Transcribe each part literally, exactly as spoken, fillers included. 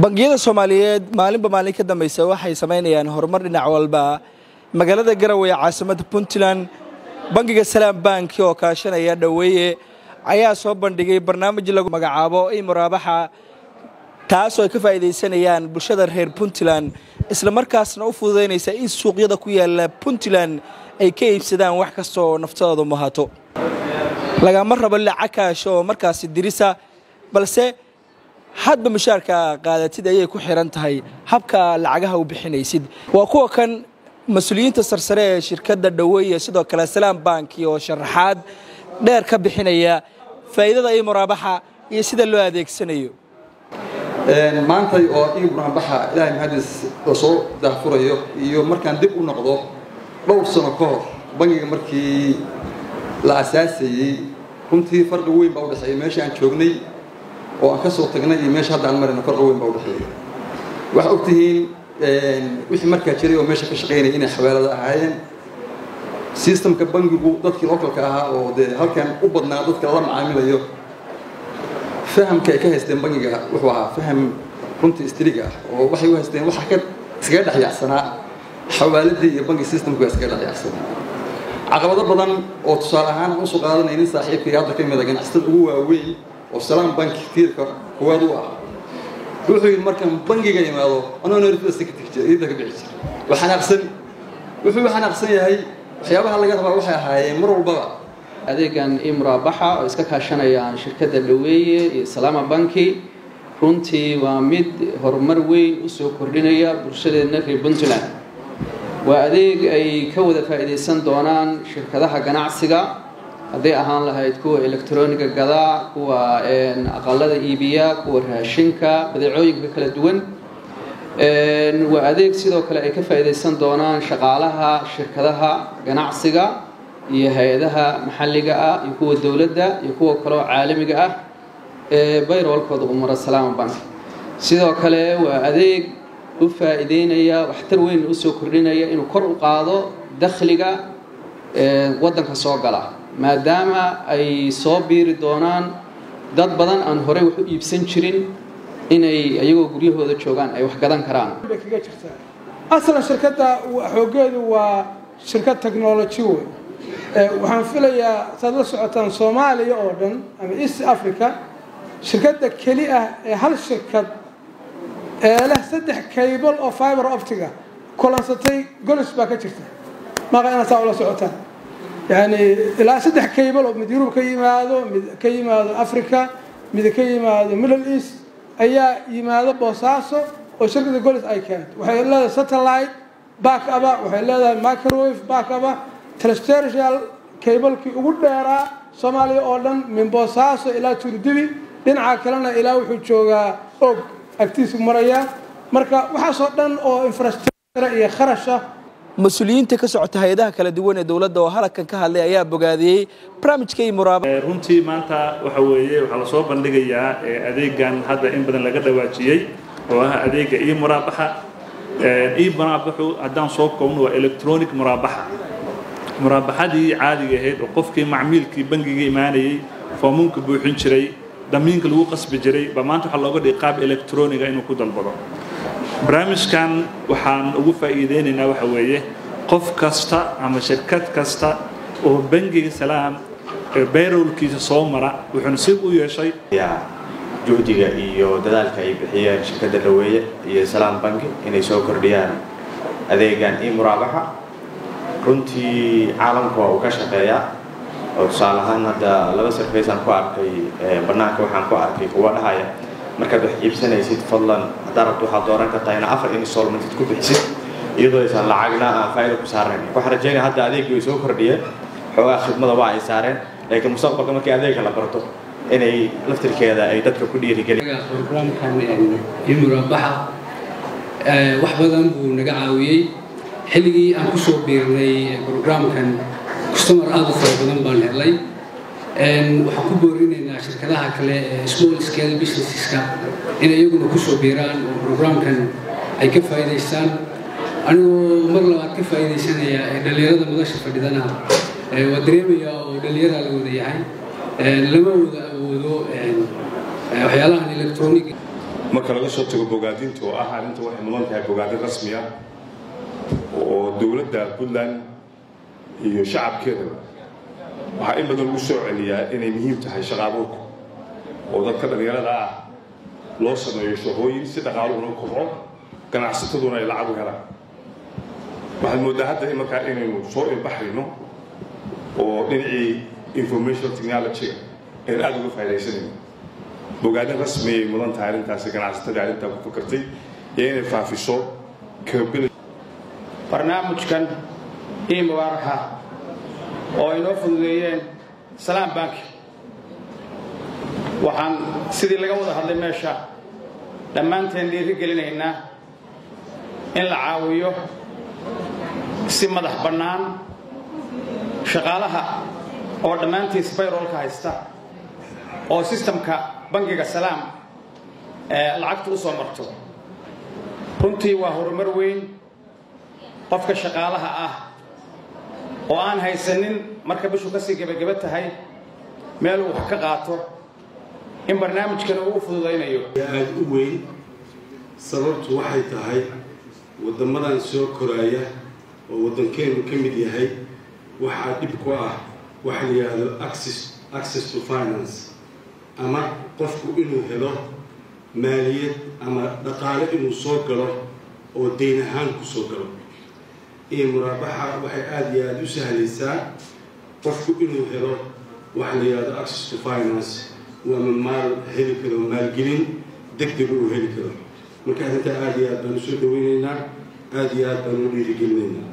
bangiyada Soomaaliyeed maalinba maalin ka dambaysa waxay sameynayaan horumar dhinac walba magaalada Garowe ee caasimadda Puntland bangiga Salaam Bank oo kaashanaya dhaweeye ayaa soo bandhigay barnaamij lagu magacaabo e-muraabaxa taas oo ka faa'iideysanayaan bulshada reer Puntland isla markaasna u fududeynaysa in suuqyada ku yaala Puntland ay ka iibsadaan wax kasta oo naftooda muhato laga mar rabo lacag kaash oo markaas dirisa balse hadba mushaarka qaadatid ayay ku xiran tahay habka lacagaha u bixinaysid waa kuwa kan mas'uuliyiinta sarsare ee shirkadda dhaweeye sidoo kale Salaam Bank oo sharaxaad dheer ka bixinaya faa'iidada e-muraabaxa iyo sida loo adeegsanayo een maanta oo e-muraabaxa ilaahay mahadis oo soo daafurayo iyo markaan dib u noqdo dhowr sano ka hor bangiga markii la asaasayay runtii farqi weyn baa u dhaxeeyay meesha aan joognay oo aan ka soo tagnay iyo meesha hadda aan marayna farqi weyn baa u dhaxeeyay waxa ogtihiin een wixii markaa jiray oo meesha ka shaqeynay inay xawaalada ahaayeen systemka bangigu dadkii localka ahaa oo de halkan u badnaa dadka la macaamilayo fahamka ay ka haysteen bangiga wuxuu ahaa faham runtii istriga oo waxay u haysteen waxa ka iskaga dhaxyacsanaa xawaaladii iyo bangi systemku iskaga dhaxyacsanaa caqabado badan oo tusaale ahaan u soo qaadanaynin saaxiibkii hadda ka mid ah ganacsatada ugu waaweyn oo Salaam Bank tiirka kuwaad u ah wuxuu yiri markan bangiga yimaado anoo neerfida secretary ida ka bixi waxaan aqsan wuxuu waxaan aqsan yahay waxyaabaha laga rabaa waxay ahaayeen mar walba adeegan e-muraabaxa oo iska kaashanayaan shirkadda dhaweeye iyo Salaam Bank runtii waa mid horumar weyn u soo kordhinaya bulshadeena reer Puntland waa adeeg ay ka wada faa'iideysan doonaan shirkadaha ganacsiga haday ahaan lahayd kuwa elektarooniga gada kuwa een aqalada iibiya kuwa raashinka badeecooyinka kala duwan een waa adeeg sidoo kale ay ka faa'iideysan doonaan shaqaalaha shirkadaha ganacsiga iyo hay'adaha maxalliga ah iyo kuwa dawladda iyo kuwa kale oo caalamiga ah ee bayrolkooda umara Salaam Bank sidoo kale waa adeeg u faa'iideynaya waxtar weyn u soo kordhinaya inuu kor u qaado dakhliga ee wadanka soo gala maadaama ay soo biiri doonaan dad badan aan hore wax u iibsan jirin inay ayagoo guryahooda joogaan ay wax gadan karaan aslan shirkadda xoogeedu waa shirkad technology weyn ee waxaan filayaa sad la socotaan Soomaaliya oo dhan ama East Africa shirkadda kali ah ee hal shirkad ee leh saddex cable oo fiber optic ah kulansatay golis baa ka jirta ma qeynaa saa ula socotaan يعني إلى سدح كيبل أو مديرو كيمادو كيمادو أفريقيا مد كيمادو ميدل إيست أيا يمادو بوساسو وشركة جولس أي كانت وحي الله ساتلايت باك أبا وحي الله مايكرويف باك أبا ترستيرجال كيبل كي أقول دارا سومالي أردن من بوساسو إلى توديبي دين عاكلنا إلى وحوشوغا أوك أكتيس مريا مركا وحصدن أو إنفراستراكشر إيه خرشة mas'uuliyiinta ka socota hay'adaha kala duwan ee dawladda oo halkan ka hadlay ayaa bogaadiyay barnaamijka e-muraabaxa runtii maanta waxa weeye waxa la soo bandhigayaa adeegan hadda in badan laga dhawaajiyay oo ah adeega e-muraabaxa e-muraabaxu haddaan soo koobno waa electronic muraabaxa muraabaxadii caadiga ahayd oo qofkii macmiilkii bangiga imaanayay foomunka buuxin jiray damiinka lagu qasbi jiray ba maanta waxa looga dhigay qaab electroniga inuu ku dalbado barnaamijkan waxaan ugu faa'iideynaynaa waxa weeye qof kasta ama shirkad kasta oo bangiga Salaam ee bayrolkiisa soo mara wuxuu nasiib u yeeshay juhdiga iyo dadaalka ay bixiyeen shirkadda dhaweeye iyo Salaam Bank inay soo kordhiyaan adeegan e-muraabaxa runtii caalamku waa uu ka shaqeeyaa oo tusaale ahaan hadda laba sarfays aan ku arkay barnaamijka waxaan ku arkay kuwa dhahaya markaad wax iibsanaysid fadlan darabtu waxaad dooran kartaa in afar installment ku bixisid iyadoo aysan lacagna aan faa'iido ku saarnayn waxa rajaynaa hadda adeegii soo kordhiyay xogaa khidmada waa ay saareen laakiin mustaqbalka markii adeegga la barto inay laftirkeeda ay dadka ku dhiirigeliyaan programkan e-muraabaxa ee wax badan buu naga caawiyay xilligii aan ku soo biirnay programkan customer aad u fara badan baan helay een waxaan ku boorinaynaa shirkadaha kale ee small scale businesseska in ayaguna ku soo biiraan oo programkan ay ka faa'iideystaan anigoo mar labaad ka faa'iideysanaya dhalinyarada madasha fadhidana ee waa dareemaya oo dhalinyarada la wada yahay ee lama wada awoodo waxyaalahan electronic marka laga soo tago bogaadinta oo ah arrinta waxay mudan tahay bogaadin rasmi ah oo dowladda Puntland iyo shacabkeeda waxaa in badan lagu soo celiyaa inay muhiim tahay shaqo abuurka oo dadka dhalinyarada ah loo sameeyo shaqooyin si dhaqaaluhu u kobco ganacsataduna ay lacag u helaan waxaad moodaa hadda in markaa inaynu soo ilbaxayno oo dhinacii information technology ee aad uga faa'iidaysanayno bogaadin rasmi ay mudan tahay arrintaasi ganacsatada arrintaa ku fakartay iyo inay faafiso capability barnaamijkan ii mubaaraxa oo inoo fududeeyeen Salaam Bank waxaan sidii laga wada hadlay meesha dhammaanteen dhiirigelinaynaa in la caawiyo si madax bannaan shaqaalaha oo dhammaantiis payroll-ka haysta oo systemka bangiga Salaam ee lacagtu u soo marto runtii waa horumar weyn qofka shaqaalaha ah oo aan haysanin marka bishu ka sii gabagaba tahay meel uu wax ka qaato in barnaamijkan uu fududeynayo aad u weyn sababtu waxay tahay wadamadan soo koraya oo wadankeenu ka mid yahay waxa dib ku ah waxa la yiraahdo access access to finance ama qofku inuu helo maaliyad ama dhaqaale inuu soo galo oo deyn ahaan ku soo galo ee muraabaxa waxay aad iyo aad u sahlaysaa qofku inuu helo waxa la yiraahdo access to finance ومن مال هلك له مال جنين دكتور وهلك له مكان أنت عاديات بنسود ويننا عاديات بنولي رجلنا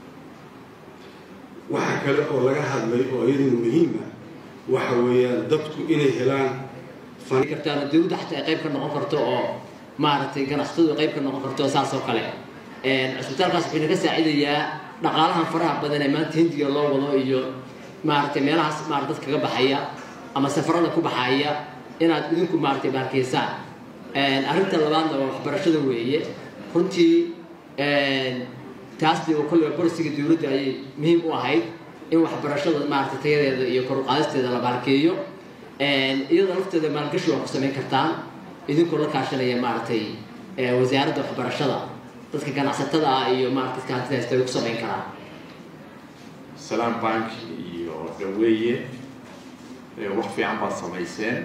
وحكى له ولا هذا وأيضا مهمة وحويا دكتور إنه هلان فان كرتان الدود حتى قريب كنا غفرته أو ما عرفت كنا خطوة قريب كنا غفرته أساس وقلة السلطان قاسم بن كسر عيدية نقالها فرح بدنا ما تهندي الله والله يجو ما عرفت ميلها ما عرفت كجب حياة ama safarada ku baxaya inaad idinku maartay baarkeysaan een arinta labaadna waa waxbarashada weeye runtii een taasdi oo kullu policy-ga dawladda ay muhiim u ahayd in waxbarashada maartay tayadeeda iyo kor u qaadisteeda la baarkeeyo een iyadoo lafteeda maalgashi wax ku sameyn kartaan idinku la kaashanaya maartay ee wasaaradda waxbarashada dadka ganacsatada iyo maartay kaantidaasta ku sameyn karaan Salaam Bank iyo daweeye wax fiican baad samayseen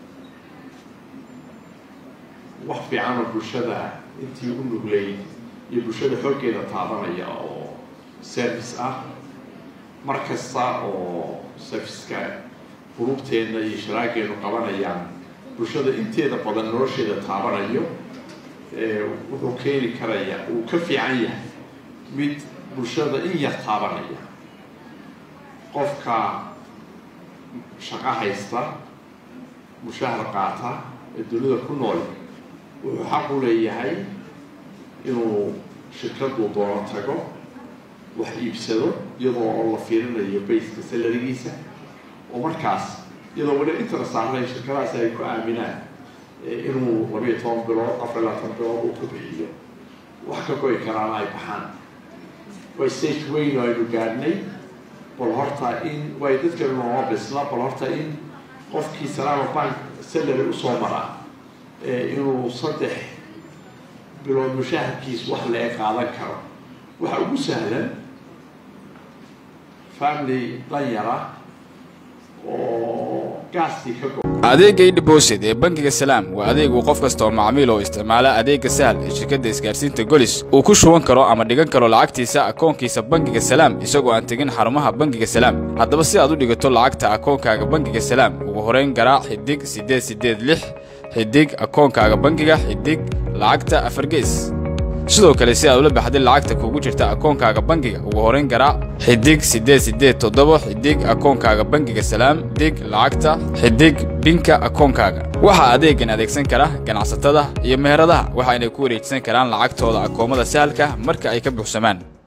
wax fiican oo bulshada intii u nuglay iyo bulshada xoggeeda taabanaya oo service ah markasta oo service-ka gurubteena iyo shiraageenu qabanayaan bulshada inteeda badan nolosheeda taabanayo wuxuu keeni karaya uu ka fiican yahay mid bulshada in yar taabanaya qofka shaqo haysta mushahar qaata ee dawladda ku nool wuxuu xaq u leeyahay inuu shirkadu doono tago wax iibsado iyadoo la fiirinayo bayska salarigiisa oo markaas iyadoo wada interest saarnay shirkadaas ay ku aaminaan inuu labiyo toban bilood afar iyo labaatan bilood uu ku bixiyo wax ka goy karaan ay baxaan way stage weyn oo aynu gaadhnay bal horta in way dadka loo bisla bal horta in qofkii Salaam Bank salary u soo mara ee inuu saddex bilood mushaharkiis wax la qaadan karo waxa ugu sahlan family dayara oo gaasti ka go adeega deposit ee bangiga Salaam waa adeeg uu qof kasta oo macaamiil oo isticmaala adeega sahal ee shirkadda isgaarsiinta Golis uu ku shuban karo ama dhigan karo lacagtiisa akoonkiisa bangiga Salaam isagoo aan tagin xarumaha bangiga Salaam haddaba si aad u dhigato lacagta akoonkaaga bangiga Salaam ugu horeyn garaac xidig sideed sideed lix xidig akoonkaaga bangiga xidig lacagta afar gees sidoo kale si aad ula baxday lacagta kugu jirta akoonkaaga bangiga ugu horeyn garaac xidig sideed sideed toddoba xidig akoonkaaga bangiga Salaam dig lacagta xidig binka akoonkaaga waxa adeegan adeegsan kara ganacsatada iyo meheradaha waxa ay ku wareejsan karaan lacagtooda akoomada sahalka marka ay ka buuxsamaan